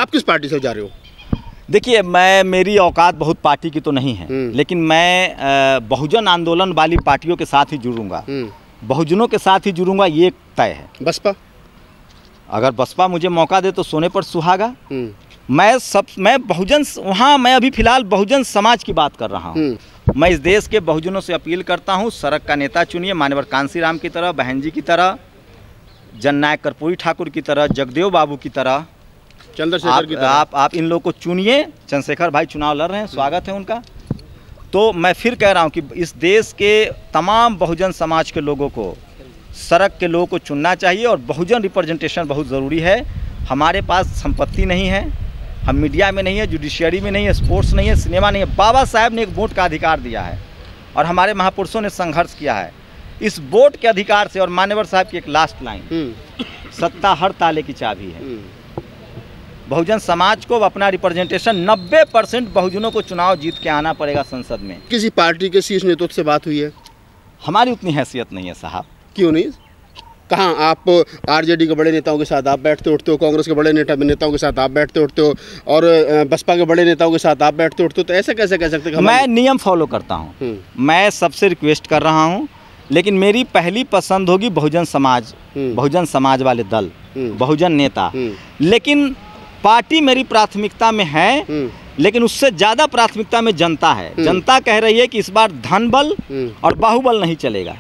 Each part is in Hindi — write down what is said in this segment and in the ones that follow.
आप किस पार्टी से जा रहे हो? देखिए, मेरी औकात बहुत पार्टी की तो नहीं है, लेकिन मैं बहुजन आंदोलन वाली पार्टियों के साथ ही जुड़ूंगा, बहुजनों के साथ ही जुड़ूंगा, ये तय है। बसपा? अगर बसपा मुझे मौका दे तो सोने पर सुहागा। मैं बहुजन, वहाँ मैं अभी फिलहाल बहुजन समाज की बात कर रहा हूँ। मैं इस देश के बहुजनों से अपील करता हूँ, सड़क का नेता चुनिए, मान्यवर कांसीराम की तरह, बहन जी की तरह, जननायक कर्पूरी ठाकुर की तरह, जगदेव बाबू की तरह, चंद्रशेखर की तरह। आप इन लोगों को चुनिए। चंद्रशेखर भाई चुनाव लड़ रहे हैं, स्वागत है उनका। तो मैं फिर कह रहा हूँ कि इस देश के तमाम बहुजन समाज के लोगों को, सड़क के लोगों को चुनना चाहिए, और बहुजन रिप्रेजेंटेशन बहुत ज़रूरी है। हमारे पास संपत्ति नहीं है, हम मीडिया में नहीं है, जुडिशियरी में नहीं है, स्पोर्ट्स नहीं है, सिनेमा नहीं है। बाबा साहब ने एक वोट का अधिकार दिया है और हमारे महापुरुषों ने संघर्ष किया है इस वोट के अधिकार से। और मान्यवर साहब की एक लास्ट लाइन, सत्ता हर ताले की चाबी है। बहुजन समाज को अपना रिप्रेजेंटेशन 90% बहुजनों को चुनाव जीत के आना पड़ेगा संसद में। किसी पार्टी के शीर्ष नेतृत्व से बात हुई है? हमारी उतनी हैसियत नहीं है साहब। क्यों नहीं? कहाँ आप आरजेडी के बड़े नेताओं के साथ आप बैठते उठते हो, कांग्रेस के बड़े नेताओं के साथ आप बैठते उठते हो, और बसपा के बड़े नेताओं के साथ आप बैठते उठते हो, तो ऐसे कैसे कह सकते हैं? मैं नियम फॉलो करता हूँ, मैं सबसे रिक्वेस्ट कर रहा हूँ, लेकिन मेरी पहली पसंद होगी बहुजन समाज, बहुजन समाज वाले दल, बहुजन नेता। लेकिन पार्टी मेरी प्राथमिकता में है, लेकिन उससे ज़्यादा प्राथमिकता में जनता है। जनता कह रही है कि इस बार धन बल और बाहुबल नहीं चलेगा।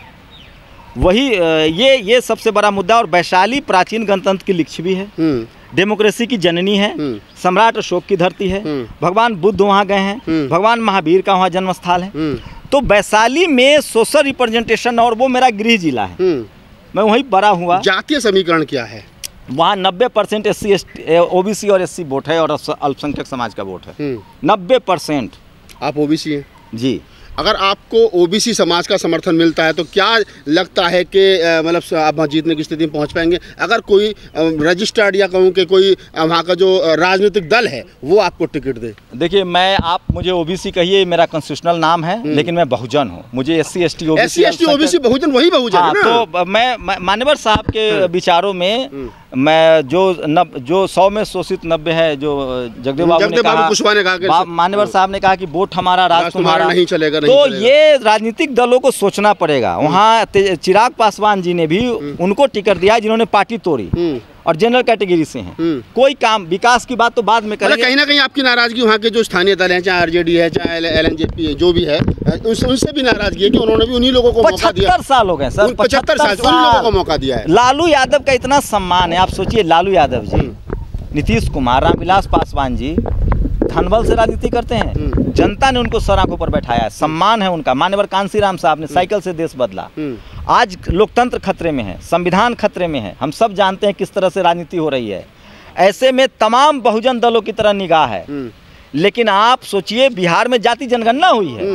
वही ये सबसे बड़ा मुद्दा। और वैशाली प्राचीन गणतंत्र की लिच्छवी है, डेमोक्रेसी की जननी है, सम्राट अशोक की धरती है, भगवान बुद्ध वहाँ गए हैं, भगवान महावीर का वहाँ जन्म स्थल है। तो वैशाली में सोशल रिप्रेजेंटेशन, और वो मेरा गृह जिला है, मैं वहीं बड़ा हुआ। जातीय समीकरण क्या है? वहाँ 90% SC OBC और SC वोट है, और अल्पसंख्यक समाज का वोट है 90%। आप OBC हैं जी। अगर आपको ओबीसी समाज का समर्थन मिलता है तो क्या लगता है कि मतलब आप जीतने की स्थिति में पहुंच पाएंगे? अगर कोई रजिस्टर्ड या कहूँ कि कोई वहाँ का जो राजनीतिक दल है वो आपको टिकट दे? देखिए, आप मुझे ओबीसी कहिए, मेरा कॉन्स्टिट्यूशनल नाम है, लेकिन मैं बहुजन हूँ। मुझे SC ST OBC बहुजन वही बहुजन है ना? तो मैं मान्यवर साहब के विचारों में मैं जो 100 में शोषित 90 है, जो जगदेव बाबू ने कहा, मान्यवर साहब ने कहा कि वोट हमारा राज तुम्हारा नहीं चलेगा। तो ये राजनीतिक दलों को सोचना पड़ेगा। वहाँ चिराग पासवान जी ने भी उनको टिकट दिया जिन्होंने पार्टी तोड़ी और जनरल कैटेगरी से हैं। कोई काम विकास की बात तो बाद में करेंगे। कहीं ना कहीं आपकी नाराजगी वहाँ के जो स्थानीय दल हैं, चाहे आरजेडी है, चाहे LNJP जो भी है, उनसे भी नाराजगी है कि उन्होंने भी उन्हीं लोगों को मौका दिया। 75 साल हो गए सर, 75 साल उन लोगों को मौका दिया है। लालू यादव का इतना सम्मान है, आप सोचिए, लालू यादव जी, नीतीश कुमार, रामविलास पासवान जी धनबल से राजनीति करते हैं, जनता ने उनको सर आंखों पर बैठाया है, सम्मान है उनका। मान्यवर कांसीराम साहब ने साइकिल से देश बदला। आज लोकतंत्र खतरे में है, संविधान खतरे में है, हम सब जानते हैं किस तरह से राजनीति हो रही है। ऐसे में तमाम बहुजन दलों की तरह निगाह है। लेकिन आप सोचिए, बिहार में जाति जनगणना हुई है,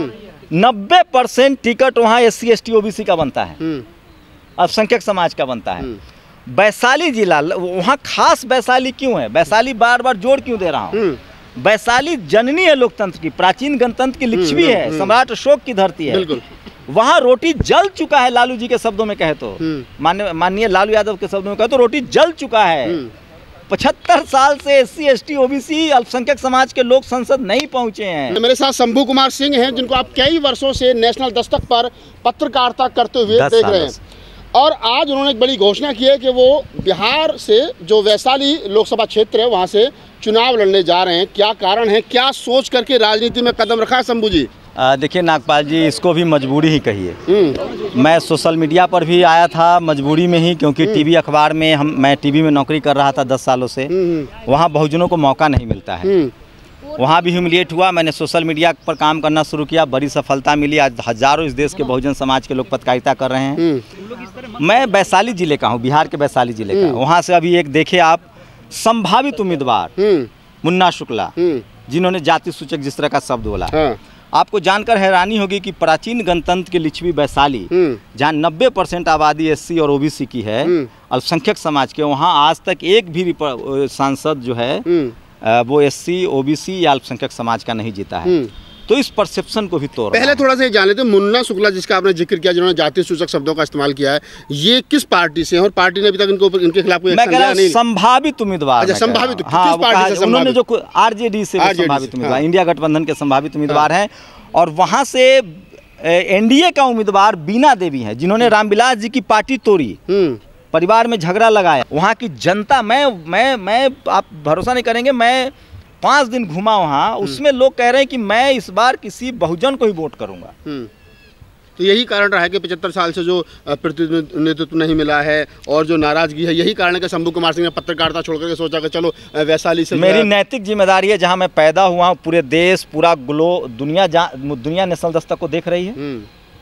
90% टिकट वहाँ SC ST OBC का बनता है, अल्पसंख्यक समाज का बनता है। वैशाली जिला, वहाँ खास वैशाली क्यों है? वैशाली बार बार जोड़ क्यों दे रहा हूँ? वैशाली जननी है लोकतंत्र की, प्राचीन गणतंत्र की लिच्छवी है, सम्राट अशोक की धरती है। वहाँ रोटी जल चुका है, लालू जी के शब्दों में कहे तो, माननीय लालू यादव के शब्दों में कहे तो रोटी जल चुका है। 75 साल से SC ST OBC अल्पसंख्यक समाज के लोग संसद नहीं पहुंचे हैं। मेरे साथ शंभू कुमार सिंह हैं, जिनको आप कई वर्षों से नेशनल दस्तक पर पत्रकारिता करते हुए देख रहे हैं, और आज उन्होंने एक बड़ी घोषणा की है कि वो बिहार से जो वैशाली लोकसभा क्षेत्र है वहाँ से चुनाव लड़ने जा रहे हैं। क्या कारण है, क्या सोच करके राजनीति में कदम रखा है शंभू जी? देखिए नागपाल जी, इसको भी मजबूरी ही कहिए। मैं सोशल मीडिया पर भी आया था मजबूरी में ही, क्योंकि टीवी अखबार में मैं टीवी में नौकरी कर रहा था 10 सालों से। वहाँ बहुजनों को मौका नहीं मिलता है, वहाँ भी ह्यूमिलिएट हुआ। मैंने सोशल मीडिया पर काम करना शुरू किया, बड़ी सफलता मिली। आज हजारों इस देश के बहुजन समाज के लोग पत्रकारिता कर रहे हैं। मैं वैशाली जिले का हूँ, बिहार के वैशाली जिले का। वहाँ से अभी एक देखे आप संभावित उम्मीदवार मुन्ना शुक्ला, जिन्होंने जाति सूचक जिस तरह का शब्द बोला, आपको जानकर हैरानी होगी कि प्राचीन गणतंत्र की लिच्छवी वैशाली, जहाँ 90% आबादी SC और OBC की है, अल्पसंख्यक समाज के, वहाँ आज तक एक भी सांसद जो है वो SC OBC या अल्पसंख्यक समाज का नहीं जीता है। तो इस परसेप्शन को भी तोड़ पहले थोड़ा सा ये जान लेते हैं, मुन्ना शुक्ला जिसका आपने जिक्र किया, जिन्होंने जातीय सूचक शब्दों का इस्तेमाल किया है, ये किस पार्टी से हैं और पार्टी ने अभी तक इनके खिलाफ कोई एक्शन लिया नहीं? संभावित उम्मीदवार। अच्छा, संभावित। हाँ, किस पार्टी से? उन्होंने जो आरजेडी से संभावित उम्मीदवार, इंडिया गठबंधन के संभावित उम्मीदवार हैं, और वहां से एनडीए का उम्मीदवार बीना देवी है, जिन्होंने रामविलास जी की पार्टी तोड़ी, परिवार में झगड़ा लगाया। वहाँ की जनता, मैं आप भरोसा नहीं करेंगे, मैं 5 दिन घूमा वहाँ, उसमें लोग कह रहे हैं कि मैं इस बार किसी बहुजन को ही वोट करूँगा। तो यही कारण रहा है कि 75 साल से जो प्रतिनिधित्व नहीं मिला है और जो नाराजगी है, यही कारण है कि शंभू कुमार सिंह ने पत्रकारिता छोड़ करके सोचा कि चलो वैशाली से। मेरी नैतिक जिम्मेदारी है, जहाँ मैं पैदा हुआ हूँ, पूरे देश, पूरा दुनिया नेशनल दस्तक को देख रही है।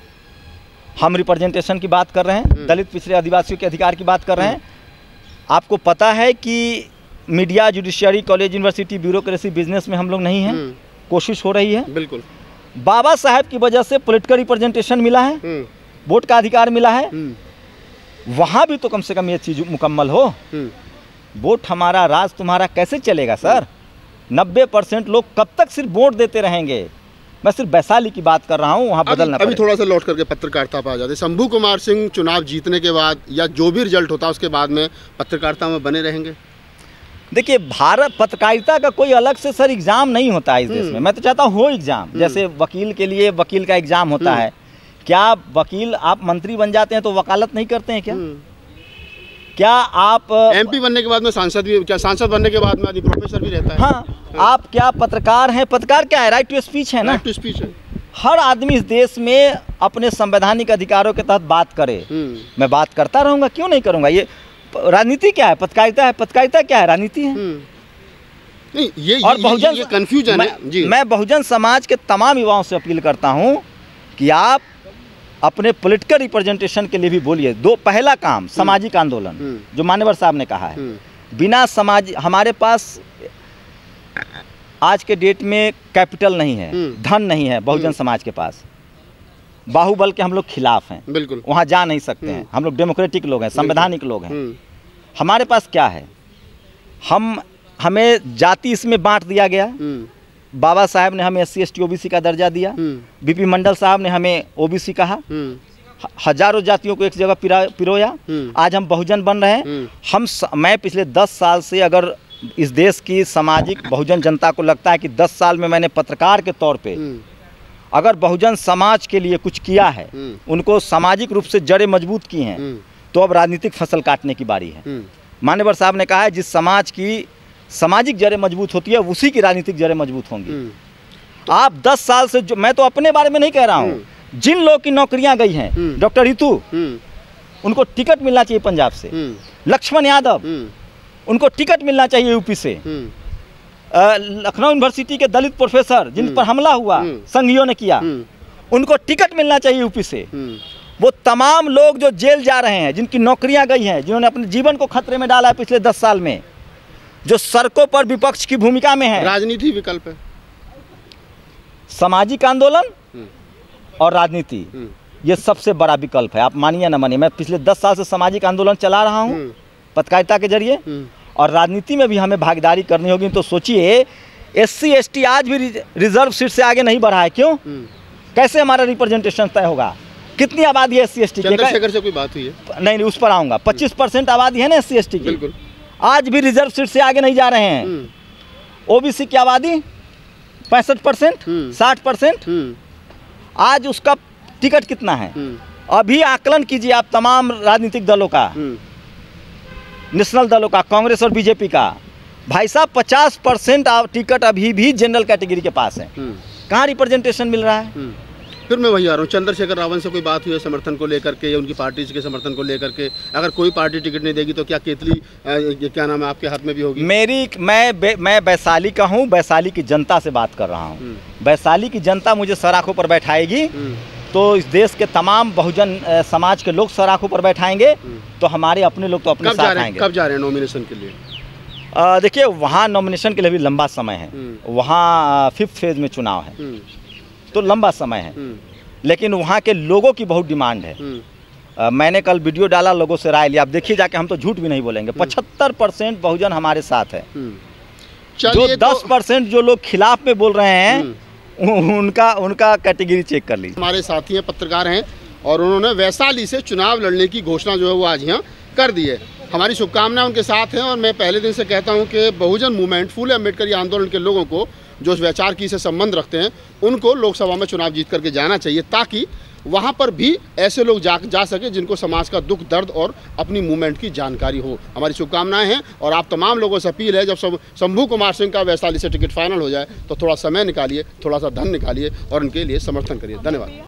हम रिप्रेजेंटेशन की बात कर रहे हैं, दलित पिछड़े आदिवासियों के अधिकार की बात कर रहे हैं। आपको पता है कि media, judiciary, college, university, bureaucracy, business में हम लोग नहीं हैं। कोशिश हो रही है। बिल्कुल। बाबा साहब की वजह से पॉलिटिकल रिप्रेजेंटेशन मिला है, वोट का अधिकार मिला है। वहाँ भी तो कम से कम ये चीज़ मुकम्मल हो। वोट हमारा, राज तुम्हारा कैसे चलेगा सर? 90% लोग कब तक सिर्फ वोट देते रहेंगे? मैं सिर्फ वैशाली की बात कर रहा हूँ, वहाँ बदलना अभी थोड़ा सा लौट करके पत्रकारिता पर आ जाते। शंभू कुमार सिंह चुनाव जीतने के बाद या जो भी रिजल्ट होता है उसके बाद में पत्रकारिता में बने रहेंगे? देखिए, भारत पत्रकारिता का कोई अलग से सर एग्ज़ाम नहीं होता है इस देश में। मैं तो चाहता हूँ हो एग्ज़ाम, जैसे वकील के लिए वकील का एग्ज़ाम होता है। क्या वकील, आप मंत्री बन जाते हैं तो वकालत नहीं करते हैं क्या? क्या आप एमपी बनने के बाद में सांसद भी, क्या सांसद बनने के बाद में आदमी प्रोफेसर भी रहता है? हाँ, आप क्या पत्रकार हैं? पत्रकार क्या है? राइट टू स्पीच है ना। राइट टू स्पीच है। हर आदमी इस देश में अपने संवैधानिक अधिकारों के तहत बात करे। मैं बात करता रहूँगा, क्यों नहीं करूँगा? ये राजनीति क्या है? पत्रकारिता है। पत्रकारिता क्या है? राजनीति है। नहीं, और बहुजन कंफ्यूजन है जी। मैं बहुजन समाज के तमाम युवाओं से अपील करता हूं कि आप अपने पॉलिटिकल रिप्रेजेंटेशन के लिए भी बोलिए। पहला काम सामाजिक आंदोलन, जो मान्यवर साहब ने कहा है। बिना समाज, हमारे पास आज के डेट में कैपिटल नहीं है, धन नहीं है बहुजन समाज के पास। बाहुबल के हम लोग खिलाफ हैं, बिल्कुल, वहाँ जा नहीं सकते हैं। हम लोग डेमोक्रेटिक लोग हैं, संवैधानिक लोग हैं। हमारे पास क्या है? हमें जाति इसमें बांट दिया गया। बाबा साहब ने हमें SC ST OBC का दर्जा दिया। BP मंडल साहब ने हमें OBC कहा। हजारों जातियों को एक जगह पिरोया। आज हम बहुजन बन रहे हैं। मैं पिछले 10 साल से, अगर इस देश की सामाजिक बहुजन जनता को लगता है कि 10 साल में मैंने पत्रकार के तौर पे अगर बहुजन समाज के लिए कुछ किया है, उनको सामाजिक रूप से जड़ें मजबूत की हैं, तो अब राजनीतिक फसल काटने की बारी है। मान्यवर साहब ने कहा है, जिस समाज की सामाजिक जड़ें मजबूत होती है, उसी की राजनीतिक जड़ें मजबूत होंगी। आप 10 साल से, जो मैं तो अपने बारे में नहीं कह रहा हूँ, जिन लोग की नौकरियां गई हैं, डॉक्टर रितु, उनको टिकट मिलना चाहिए पंजाब से। लक्ष्मण यादव, उनको टिकट मिलना चाहिए यूपी से। लखनऊ यूनिवर्सिटी के दलित प्रोफेसर जिन पर हमला हुआ, संघियों ने किया, उनको टिकट मिलना चाहिए यूपी से। वो तमाम लोग जो जेल जा रहे हैं, जिनकी नौकरियां गई हैं, जिन्होंने अपने जीवन को खतरे में डाला है पिछले 10 साल में, जो सड़कों पर विपक्ष की भूमिका में है। राजनीति विकल्प है, सामाजिक आंदोलन और राजनीति, ये सबसे बड़ा विकल्प है। आप मानिए ना मानिए, मैं पिछले 10 साल से सामाजिक आंदोलन चला रहा हूँ पत्रकारिता के जरिए, और राजनीति में भी हमें भागीदारी करनी होगी। तो सोचिए, SC ST आज भी रिजर्व सीट से आगे नहीं बढ़ा है। क्यों? कैसे हमारा रिप्रेजेंटेशन तय होगा? कितनी आबादी है SC ST की? चंद्रशेखर से कोई बात हुई है? नहीं, उस पर आऊँगा। 25% आबादी है ना SC ST की। बिल्कुल। आज भी रिजर्व सीट से आगे नहीं जा रहे हैं। OBC की आबादी 65%, 60%। आज उसका टिकट कितना है? अभी आकलन कीजिए आप तमाम राजनीतिक दलों का, नेशनल दलों का, कांग्रेस और बीजेपी का। भाई साहब, 50% टिकट अभी भी जनरल कैटेगरी के पास है। कहाँ रिप्रेजेंटेशन मिल रहा है? फिर मैं वही आ रहा हूँ, चंद्रशेखर रावत से कोई बात हुई है समर्थन को लेकर के, या उनकी पार्टी के समर्थन को लेकर के? अगर कोई पार्टी टिकट नहीं देगी तो क्या केतली, क्या नाम है, आपके हाथ में भी होगी? मैं वैशाली का हूँ, वैशाली की जनता से बात कर रहा हूँ। वैशाली की जनता मुझे सराखों पर बैठाएगी तो इस देश के तमाम बहुजन समाज के लोग सराखों पर बैठाएंगे, तो हमारे अपने लोग तो अपने साथ आएंगे। कब जा रहे हैं नॉमिनेशन के लिए? देखिए, वहाँ नॉमिनेशन के लिए भी लंबा समय है। वहाँ 5th फेज में चुनाव है, तो लंबा समय है। लेकिन वहाँ के लोगों की बहुत डिमांड है। मैंने कल वीडियो डाला, लोगों से राय लिया। आप देखिए जाके, हम तो झूठ भी नहीं बोलेंगे, 75% बहुजन हमारे साथ है। जो 10% जो लोग खिलाफ में बोल रहे हैं, उनका कैटेगरी चेक कर लीजिए। हमारे साथी हैं, पत्रकार हैं, और उन्होंने वैशाली से चुनाव लड़ने की घोषणा जो है वो आज यहाँ कर दी है। हमारी शुभकामनाएं उनके साथ हैं, और मैं पहले दिन से कहता हूं कि बहुजन मूवमेंट, फूले अम्बेडकर आंदोलन के लोगों को जो वैचार की से संबंध रखते हैं, उनको लोकसभा में चुनाव जीत करके जाना चाहिए, ताकि वहां पर भी ऐसे लोग जा सके जिनको समाज का दुख दर्द और अपनी मूवमेंट की जानकारी हो। हमारी शुभकामनाएं हैं, और आप तमाम लोगों से अपील है, जब शंभू कुमार सिंह का वैशाली से टिकट फाइनल हो जाए तो थोड़ा समय निकालिए, थोड़ा सा धन निकालिए और उनके लिए समर्थन करिए। धन्यवाद।